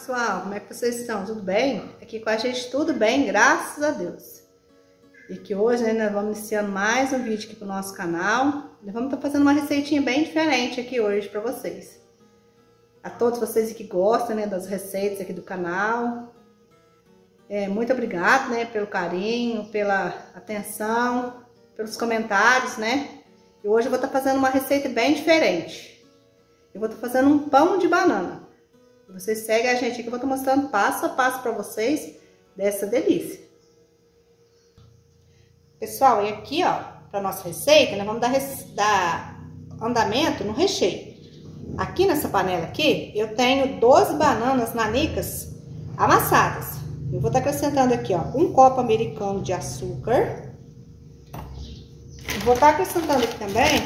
pessoal, como é que vocês estão? Tudo bem? Aqui com a gente tudo bem, graças a Deus. E que hoje, né, nós vamos iniciando mais um vídeo aqui pro nosso canal. Nós vamos estar fazendo uma receitinha bem diferente aqui hoje para vocês. A todos vocês que gostam, né, das receitas aqui do canal. Muito obrigado, né, pelo carinho, pela atenção, pelos comentários, né? E hoje eu vou estar fazendo uma receita bem diferente. Eu vou estar fazendo um pão de banana. Vocês seguem a gente aqui, eu vou estar mostrando passo a passo para vocês dessa delícia. Pessoal, e aqui, ó, para nossa receita, nós vamos dar andamento no recheio. Aqui nessa panela aqui, eu tenho 12 bananas nanicas amassadas. Eu vou estar acrescentando aqui, ó, um copo americano de açúcar. Vou estar acrescentando aqui também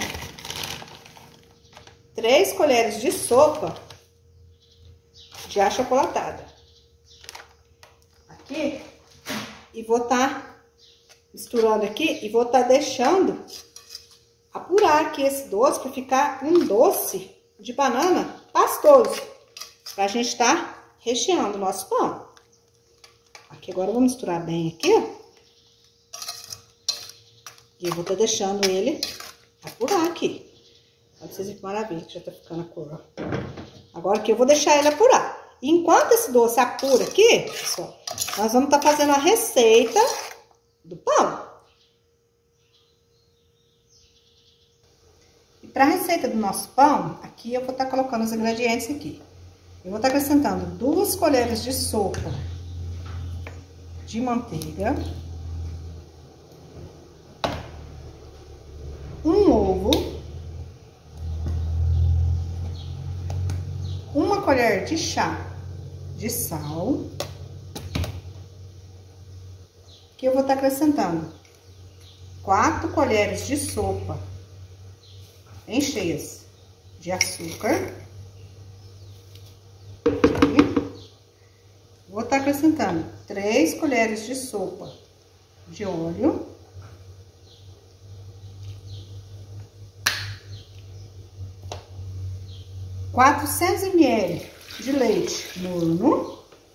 3 colheres de sopa de achocolatado. Aqui. E vou estar misturando aqui e vou estar deixando apurar aqui esse doce para ficar um doce de banana pastoso. Pra gente estar recheando o nosso pão. Aqui agora eu vou misturar bem aqui, ó. E eu vou estar deixando ele apurar aqui. Olha vocês que maravilha que já tá ficando a cor, ó. Agora aqui eu vou deixar ele apurar. E enquanto esse doce apura aqui, pessoal, nós vamos estar fazendo a receita do pão. E para a receita do nosso pão, aqui eu vou estar colocando os ingredientes aqui. Eu vou estar acrescentando 2 colheres de sopa de manteiga, um ovo, 1 colher de chá de sal, que eu vou estar acrescentando 4 colheres de sopa bem cheias de açúcar. Vou estar acrescentando 3 colheres de sopa de óleo. (400 ml) de leite morno.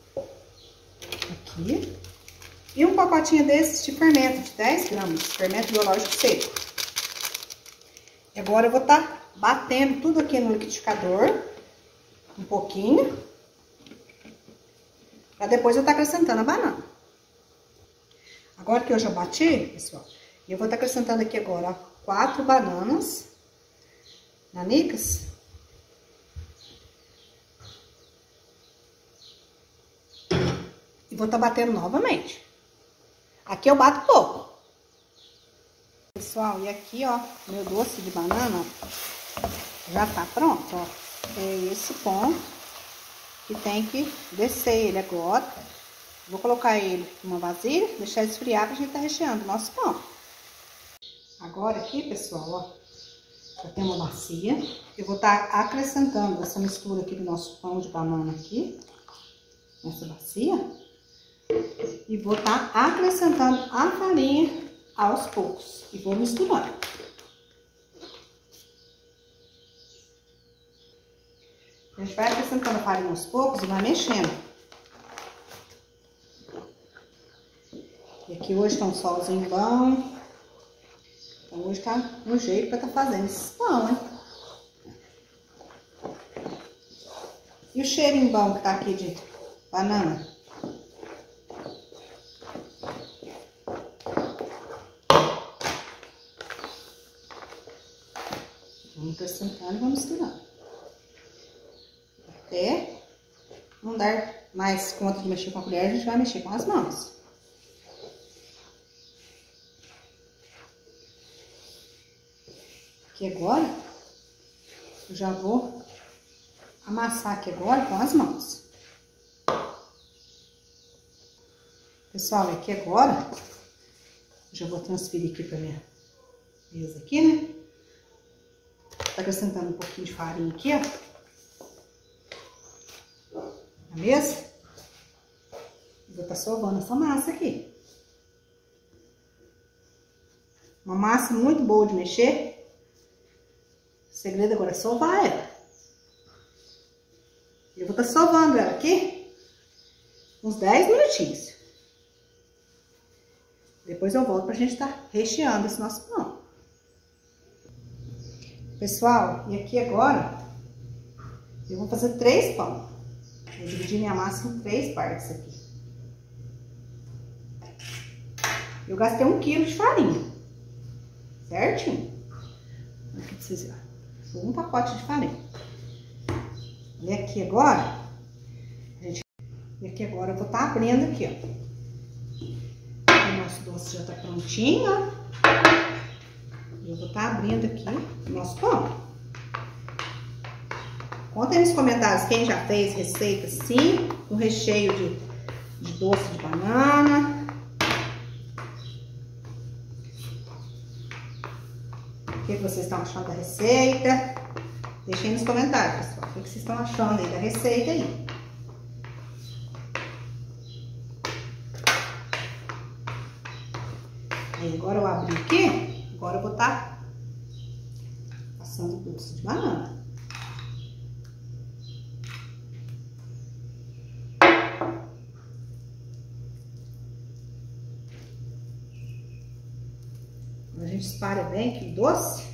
Aqui. E um pacotinho desses de fermento, de 10 gramas, fermento biológico seco. E agora eu vou estar batendo tudo aqui no liquidificador, um pouquinho. Pra depois eu estar acrescentando a banana. Agora que eu já bati, pessoal, eu vou estar acrescentando aqui agora, ó, 4 bananas nanicas. E vou estar batendo novamente. Aqui eu bato pouco. Pessoal, e aqui, ó, meu doce de banana, ó, já tá pronto, ó. É esse ponto que tem que descer ele agora. Vou colocar ele numa vasilha, deixar esfriar pra gente tá recheando o nosso pão. Agora aqui, pessoal, ó, já tem uma bacia. Eu vou estar acrescentando essa mistura aqui do nosso pão de banana aqui, nessa bacia. E vou estar acrescentando a farinha aos poucos. E vou misturando. A gente vai acrescentando a farinha aos poucos e vai mexendo. E aqui hoje tá um solzinho bom. Então hoje tá no jeito pra tá fazendo esse pão, hein? E o cheirinho bom que tá aqui de banana. Vamos acrescentando e vamos misturando. Até não dar mais conta de mexer com a colher, a gente vai mexer com as mãos. Aqui agora, eu já vou amassar aqui agora com as mãos. Pessoal, aqui agora, eu já vou transferir aqui pra minha mesa aqui, né? Tá acrescentando um pouquinho de farinha aqui, ó. Na mesa. Vou estar sovando essa massa aqui. Uma massa muito boa de mexer. O segredo agora é sovar ela. Eu vou estar sovando ela aqui uns 10 minutinhos. Depois eu volto pra gente estar recheando esse nosso pão. Pessoal, e aqui agora eu vou fazer 3 pão. Vou dividir minha massa em 3 partes aqui. Eu gastei 1 quilo de farinha, certinho? Aqui pra vocês verem. Foi 1 pacote de farinha. E aqui agora, e aqui agora eu vou estar abrindo aqui, ó. O nosso doce já tá prontinho, ó. Eu vou estar abrindo aqui o nosso pão. Contem nos comentários quem já fez receita assim, com recheio de doce de banana. O que vocês estão achando da receita? Deixem nos comentários, pessoal. O que vocês estão achando aí da receita aí? Aí agora eu abri aqui, agora eu vou estar passando doce de banana. A gente espalha bem aqui o doce.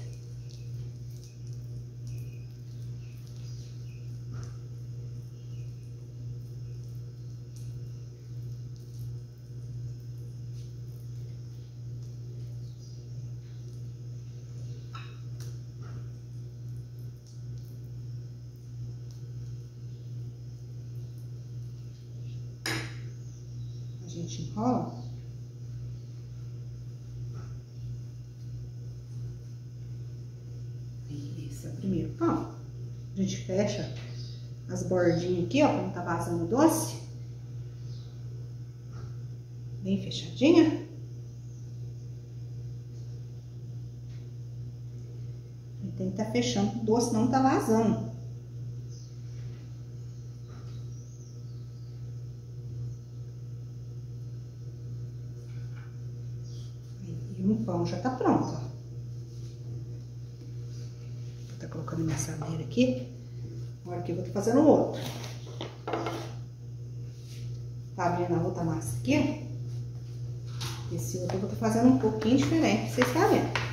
A gente enrola. Esse é o primeiro pão. A gente fecha as bordinhas aqui, ó, pra não tá vazando o doce. Bem fechadinha. E tem que estar fechando, o doce não tá vazando. E um pão já tá pronto, ó. Colocando minha assadeira aqui. Agora que eu vou estar fazendo o outro. Tá abrindo a outra massa aqui. Esse outro eu vou estar fazendo um pouquinho diferente, pra vocês estarem vendo.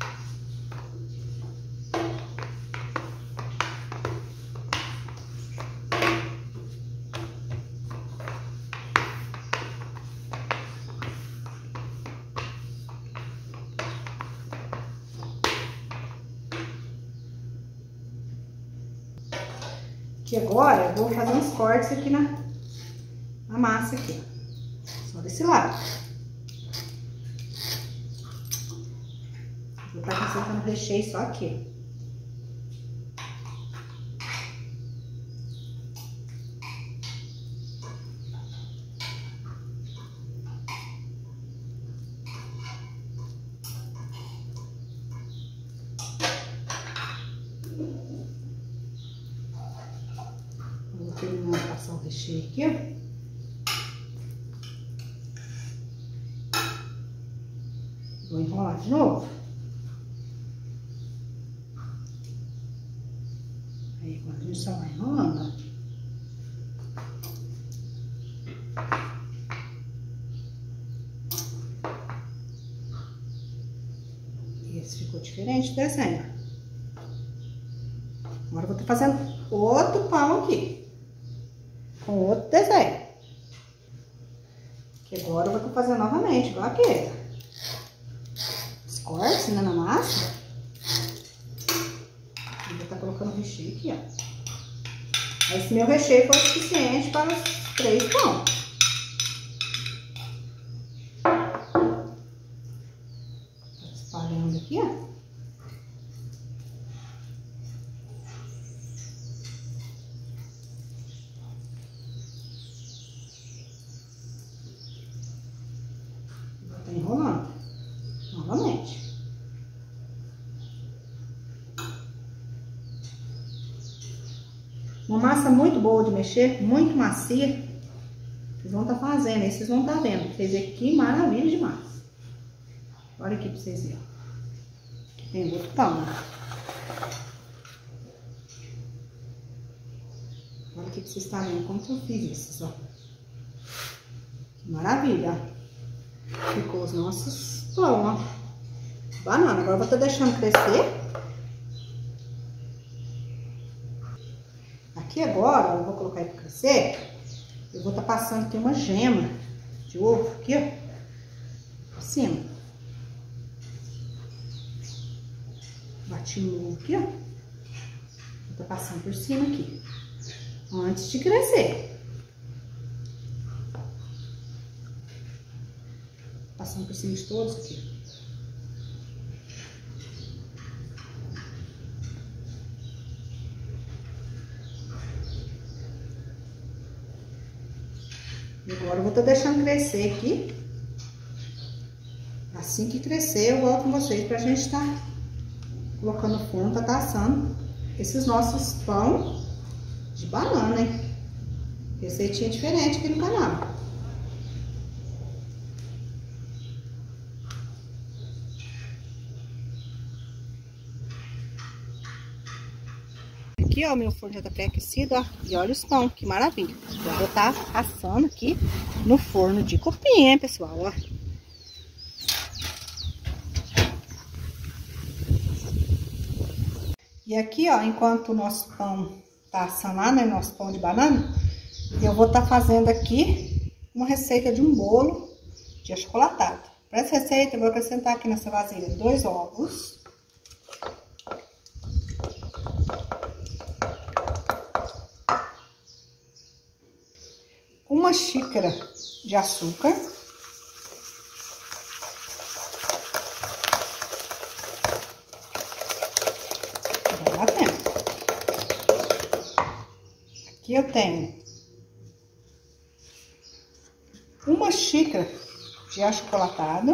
Que agora eu vou fazer uns cortes aqui na massa aqui, ó. Só desse lado. Vou estar acrescentando o recheio só aqui. Vou terminar de passar o recheio aqui, ó. Vou enrolar de novo. Aí, quando a gente só vai enrolando, esse ficou diferente do desenho. Agora eu vou estar fazendo outro pão aqui, com outro desenho. Que agora eu vou estar fazendo novamente, igual aquele. Os cortes, né, na massa. E vou estar colocando o recheio aqui, ó. Esse meu recheio foi o suficiente para os 3 pão. Tô espalhando aqui, ó. Enrolando novamente. Uma massa muito boa de mexer, muito macia. Vocês vão estar fazendo, aí vocês vão estar vendo. Fez aqui, maravilha de massa. Olha aqui pra vocês verem. Aqui tem outro pão, né? Olha aqui pra vocês estarem vendo como que eu fiz isso, ó. Maravilha. Ficou os nossos pão, ó. Banana. Agora eu vou estar deixando crescer. Aqui agora, eu vou colocar ele pra crescer. Eu vou estar passando aqui uma gema de ovo aqui, ó. Por cima. Bati o ovo aqui, ó. Vou estar passando por cima aqui. Antes de crescer. Passando por cima de todos aqui. E agora eu vou estar deixando crescer aqui. Assim que crescer, eu volto com vocês pra gente estar colocando no forno pra estar assando esses nossos pão de banana, hein? Receitinha diferente aqui no canal. Aqui, ó, meu forno já tá pré-aquecido, ó. E olha os pão, que maravilha. Eu vou estar assando aqui no forno de cupim, hein, pessoal, ó. E aqui, ó, enquanto o nosso pão tá assando lá, né, nosso pão de banana, eu vou estar fazendo aqui uma receita de um bolo de achocolatado. Para essa receita, eu vou acrescentar aqui nessa vasilha 2 ovos. Uma xícara de açúcar. Vai batendo. Aqui eu tenho uma xícara de achocolatado.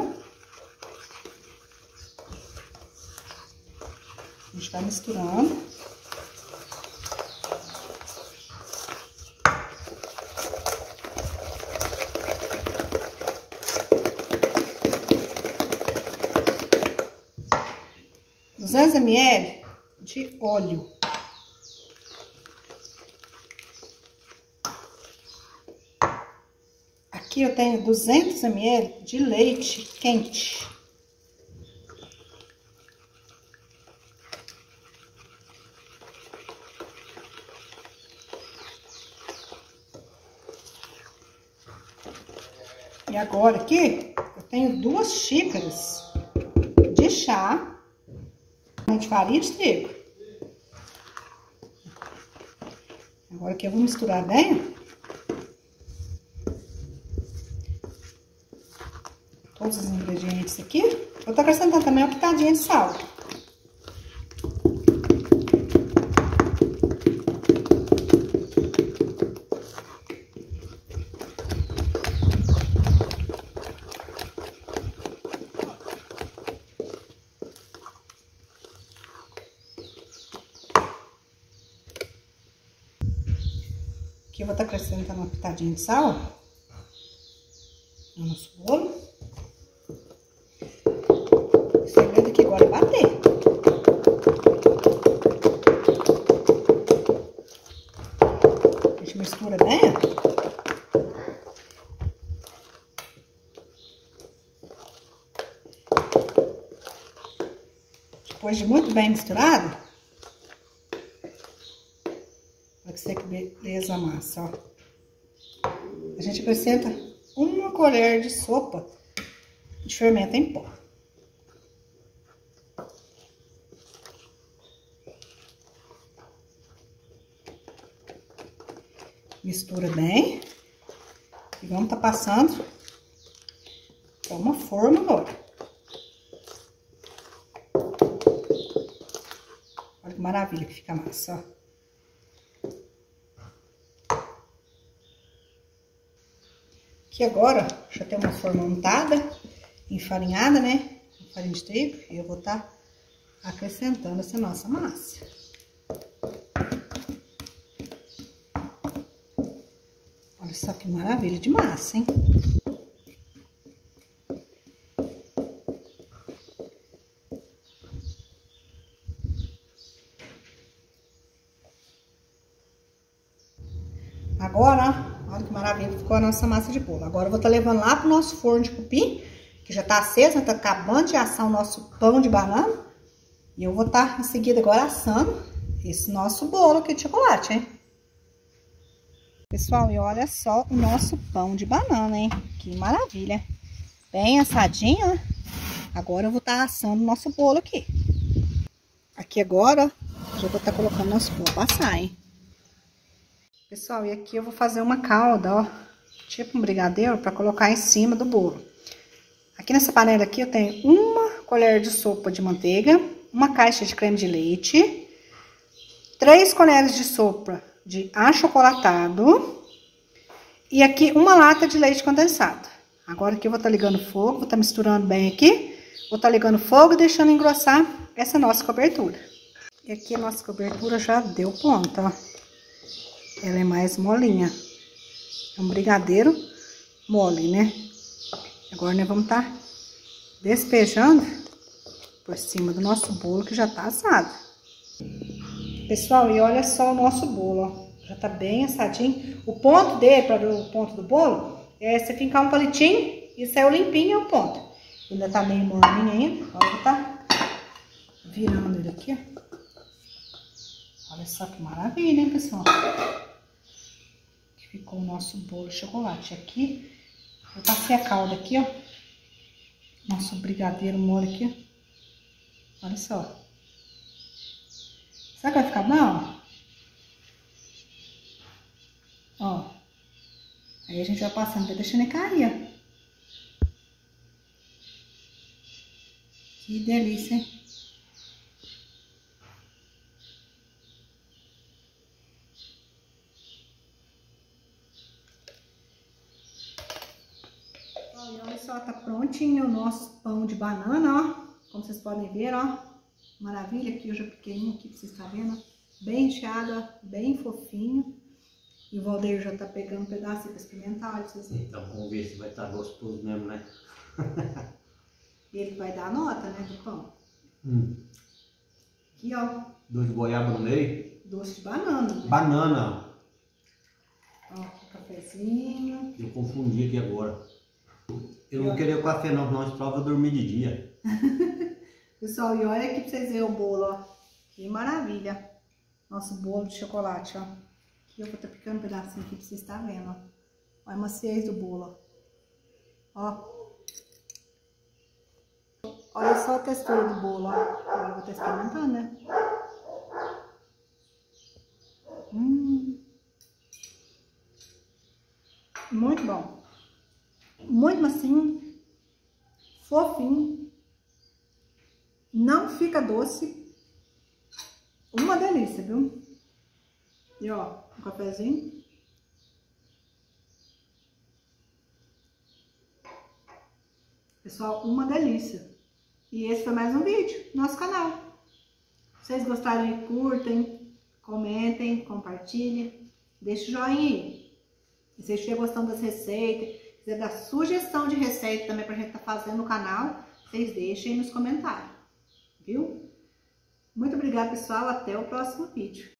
A gente vai misturando. (200 ml de óleo. Aqui eu tenho 200 ml de leite quente. E agora aqui eu tenho 2 xícaras de chá de farinha de trigo. Agora que eu vou misturar bem todos os ingredientes aqui. Vou estar acrescentando também uma pitadinha de sal. Aqui eu vou estar acrescentando uma pitadinha de sal no nosso bolo. O segredo aqui agora é bater. A gente mistura bem. Depois de muito bem misturado, olha que você que beleza a massa, ó. A gente acrescenta 1 colher de sopa de fermento em pó. Mistura bem. E vamos tá passando para uma forma agora. Olha que maravilha que fica a massa, ó. Aqui agora, já tem uma forma untada, enfarinhada, né? Com farinha de trigo. E eu vou estar acrescentando essa nossa massa. Olha só que maravilha de massa, hein? Agora, Olha que maravilha que ficou a nossa massa de bolo. Agora eu vou estar levando lá pro nosso forno de cupim, que já tá aceso, né? Tá acabando de assar o nosso pão de banana. E eu vou estar em seguida agora assando esse nosso bolo aqui de chocolate, hein? Pessoal, e olha só o nosso pão de banana, hein? Que maravilha. Bem assadinho, né? Agora eu vou estar assando o nosso bolo aqui. Aqui agora, já vou estar colocando nosso bolo pra assar, hein? Pessoal, e aqui eu vou fazer uma calda, ó. Tipo um brigadeiro, pra colocar em cima do bolo. Aqui nessa panela aqui eu tenho uma colher de sopa de manteiga, uma caixa de creme de leite, 3 colheres de sopa de achocolatado e aqui uma lata de leite condensado. Agora aqui eu vou estar ligando o fogo, vou estar misturando bem aqui, vou estar ligando o fogo e deixando engrossar essa nossa cobertura. E aqui a nossa cobertura já deu ponto, ó. Ela é mais molinha. É um brigadeiro mole, né? Agora nós vamos estar despejando por cima do nosso bolo que já tá assado. Pessoal, e olha só o nosso bolo, ó. Já tá bem assadinho. O ponto dele, para ver o ponto do bolo, é você fincar um palitinho e saiu limpinho é o ponto. Ainda tá meio morninho ainda. Ó, vou tá virando ele aqui, ó. Olha só que maravilha, hein, pessoal? Que ficou o nosso bolo de chocolate. Aqui, eu passei a calda aqui, ó. Nosso brigadeiro mole aqui, ó. Olha só. Será que vai ficar bom? Ó. Aí a gente vai passando, vai deixando ele cair, ó. Que delícia, hein? Olha só, tá prontinho o nosso pão de banana, ó. Como vocês podem ver, ó. Maravilha, aqui eu já piquei um aqui, pra vocês estarem vendo. Bem enxado, ó, bem fofinho. E o Valdeir já tá pegando um pedaço pra experimentar, olha pra vocês verem. Então, vamos ver se vai estar gostoso mesmo, né? Ele vai dar a nota, né, do pão. Aqui, ó. Doce de goiaba no meio. Doce de banana, né? Banana. Ó, o cafezinho. Eu confundi aqui agora. Eu não queria o café não, senão esse prova eu dormir de dia. Pessoal, e olha aqui pra vocês verem o bolo, ó. Que maravilha. Nosso bolo de chocolate, ó. Aqui eu vou estar picando um pedacinho aqui pra vocês estarem vendo, ó. Olha a maciez do bolo, ó. Olha só a textura do bolo, ó. Agora eu vou estar experimentando, né? Muito bom. Muito macio. Fofinho. Não fica doce. Uma delícia, viu? E ó, um cafezinho. Pessoal, uma delícia. E esse foi mais um vídeo do nosso canal. Se vocês gostaram, curtem, comentem, compartilhem. Deixe o joinha aí. E se vocês estiverem gostando das receitas, quiser dar sugestão de receita também pra gente estar fazendo no canal, vocês deixem aí nos comentários. Viu? Muito obrigada, pessoal. Até o próximo vídeo.